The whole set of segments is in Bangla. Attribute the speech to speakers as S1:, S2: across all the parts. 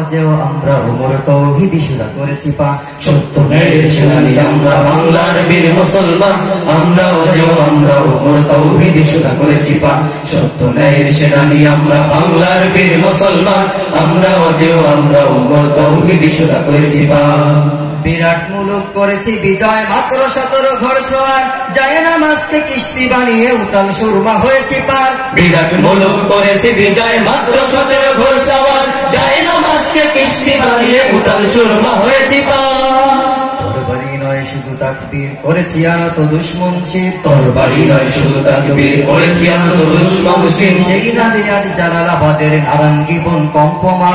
S1: যেও আমরা উমর তৌহিদি শুরা করেছি পা
S2: সত্য ন্যায়ের সেনানি আমরা বাংলার বীর মুসলমান আমরাও যেও আমরা উমর তৌহিদি শুরা করেছি পা সত্য ন্যায়ের সেনানি আমরা বাংলার বীর মুসলমান আমরাও যেও আমরা উমর তৌহিদি শুরা করেছি পা
S1: বিরাট মুলুক করেছি বিজয় মাত্র 17 ঘরসোয়ার যায় নামাজকে কিস্তি বানিয়ে উতাল সুরমা হয়েছি পার
S2: বিরাট মুলুক করেছি বিজয় মাত্র 17 ঘরসওয়ার যায় নামাজকে কিস্তি বানিয়ে উতাল সুরমা হয়েছি পার
S1: তরবারি নয় শুধু তাকবীর করেছি আনত দুশমন শির
S2: তরবারি নয় শুধু তাকবীর করেছি আনত দুশমন শির
S1: সেই নাদি আজ জালালাবাদের নারাঙ্গি বন কম্পমা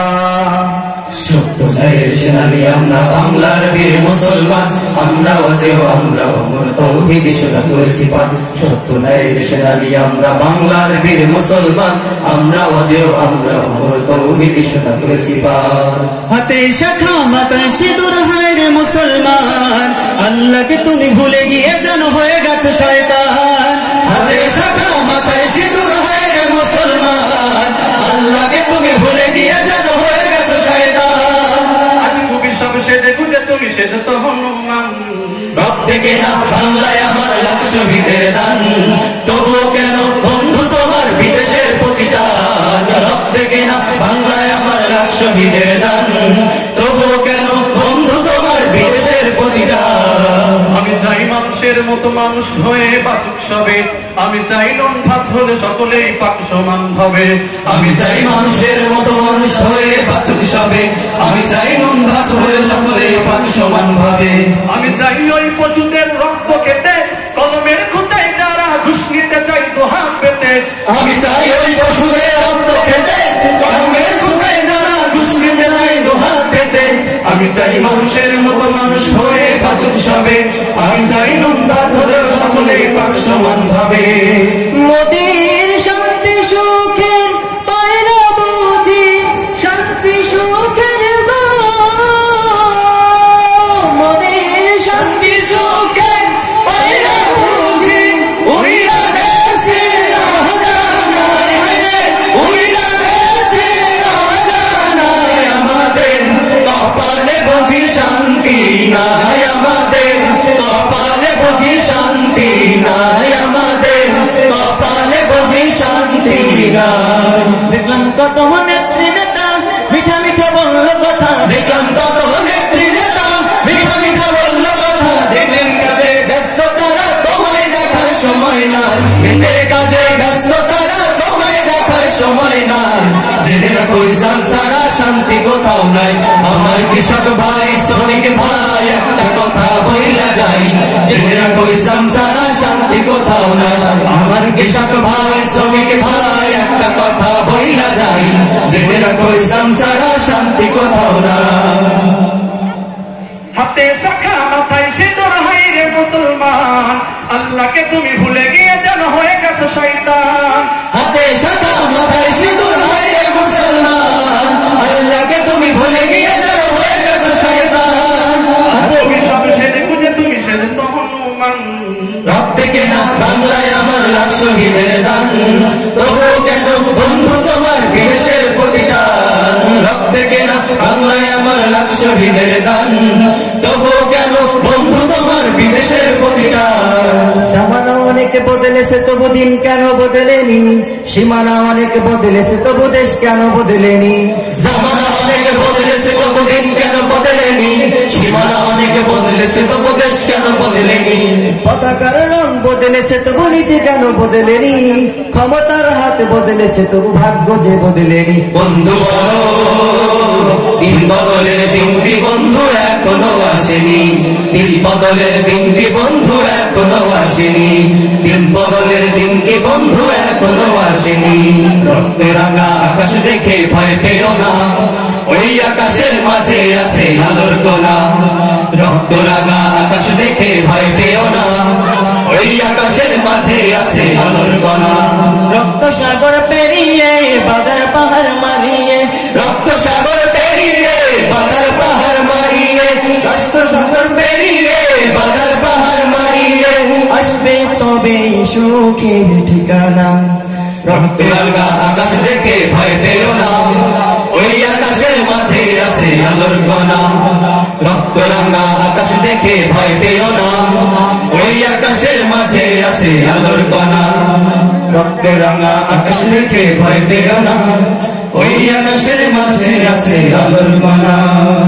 S2: সত্য ন্যায়ের সেনানি আমরা বাংলার বীর মুসলমান আমরাও যেও আমরা উমর তৌহিদি শুরা করেছি পা সত্য ন্যায়ের সেনানি আমরা বাংলার বীর মুসলমান আমরাও যেও আমরা উমর তৌহিদি শুরা করেছি পা
S3: হাতে শাখা মাথায় সিঁদুর হায় রে মুসলমান আল্লাহকে তুমি ভুলে গিয়ে যেন হয়ে গেছো শয়তান
S2: হাতে শাখা মাথায় সিঁদুর হায় রে মুসলমান আল্লাহকে তুমি ভুলে গিয়ে যেন হয়ে গেছো শয়তান
S4: সব সেজে গুজে তুমি সেজেছ হনুমান
S2: রব থেকে না বাংলায় আমার লাখ শহীদের দান তবুও কেন বন্ধু তোমার বিদেশের প্রতিদান রব থেকে না বাংলায় আমার লাখ শহীদের দান তবুও কেন বন্ধু তোমার বিদেশের প্রতিদান
S4: আমি চাই মানুষের মতো মানুষ হয়ে বাঁচুক সবে আমি চাই নুন ভাত হলে সকলেই পাক সমান হবে
S2: আমি চাই মানুষের মতো মানুষ হয়ে বাঁচুক সবে আমি চাই নুন ভাত হয়ে সকলেই পাক সমান ভাবে
S4: আমি চাই ওই পশুদের রক্ত খেতে কলমের খোঁচাই যারা ঘুষ নিতে চাই তো হাত পেতে
S2: আমি চাই ওই পশুদের রক্ত খেতে কলমের খোঁচাই যারা ঘুষ নিতে চাই তো হাত পেতে আমি চাই মানুষের মতো মানুষ হয়ে বাঁচুক সবে আমি চাই নুন ভাত হলে সকলেই পাক সমান ভাবে
S1: মোদের শান্তি সুখের পায় না বুঝি শান্তি সুখের গো মোদের শান্তি সুখের পায় না বুঝি
S2: উইরা দেশে রাজানায় উইরা দেশে রাজানায় আমাদের কপালে বুঝি শান্তি নাই আমাদের কপালে বুঝি শান্তি নাই আমাদের কপালে বুঝি শান্তি নাই
S1: দেখলাম কত নেত্রী নেতা মিঠা মিঠা বলল কথা
S2: দেখলাম কত নেত্রী নেতা মিঠা মিঠা বলল কথা দেখলেন কাজে ব্যস্ত তারা তোমায় দেখার সময় নাই এদের কাজে ব্যস্ত তারা তোমায় দেখার সময় নাই জেনে রাখো ইসলাম ছাড়া শান্তি কোথাও নাই আমার কৃষক ভাই শ্রমিক ভাই একটা কথা বইলা যাই জেনে রাখো ইসলাম ছাড়া শান্তি কোথাও নাই আমার কৃষক ভাই শ্রমিক ভাই একটা কথা বইলা যাই জেনে রাখো ইসলাম ছাড়া শান্তি কোথাও নাই
S4: হাতে শাখা মাথায় সিঁদুর হায় রে মুসলমান আল্লাহকে তুমি ভুলে গিয়ে যেন হয়ে গেছো শয়তান
S2: হাতে শাখা মাথায় সিঁদুর হায় রে মুসলমান আল্লাহকে তুমি ভুলে গিয়ে যেন হয়ে গেছো শয়তান
S4: তুমি সব সেজে গুজে তুমি সেজেছ হনুমান
S2: রব থেকে না বাংলায় আমার লাখ শহীদের দান তবুও কেন বন্ধু তোমার বিদেশের প্রতিদান রব থেকে না বাংলায় আমার লাখ শহীদের দান তবুও কেন বন্ধু তোমার বিদেশের প্রতিদান
S1: জামানা অনেক বদলেছে তবু দিন কেন বদলেনি সীমানা অনেক বদলেছে তবু দেশ কেন বদলেনি
S2: জামানা অনেক বদলেছে তবু দিন কেন বদলেনি সীমানা অনেক বদলেছে তবু দেশ কেন বদলেনি
S1: পতাকার রং বদলেছে তবু নীতি কেন বদলেনি ক্ষমতার হাত বদলেছে তবু ভাগ্য যে বদলেনি
S2: বন্ধু বলো দিন বদলের দিনটি বন্ধু এখনো আসেনি দিন বদলের দিনটি বন্ধু এখনো আসেনি দিন বদলের দিনটি বন্ধু এখনো আসেনি রক্ত রাঙা আকাশ দেখে ভয় পেও না ওই আকাশের মাঝে আছে আলোর কোনা রক্ত রাঙা আকাশ দেখে ভয় পেও না ওই আকাশের মাঝে আছে আলোর কোনা
S1: রক্ত সাগর পেরিয়ে বাদার পাহাড় মারিয়ে
S2: রক্ত সাগর পেরিয়ে বাদার পাহাড় মারিয়ে রক্ত সাগর পেরিয়ে বাদার পাহাড় মারিয়ে
S1: আসবে তবে সুখের ঠিকানা
S2: রক্ত রাঙা আকাশ দেখে ভয় পেও না ওই আকাশের মাঝে আছে আলোর কণা রক্ত রাঙা আকাশ দেখে ভয় পেও না ওই আকাশের মাঝে আছে আলোর কণা রক্ত রাঙা আকাশ দেখে ভয় পেও না ওই আকাশের মাঝে আছে আলোর কণা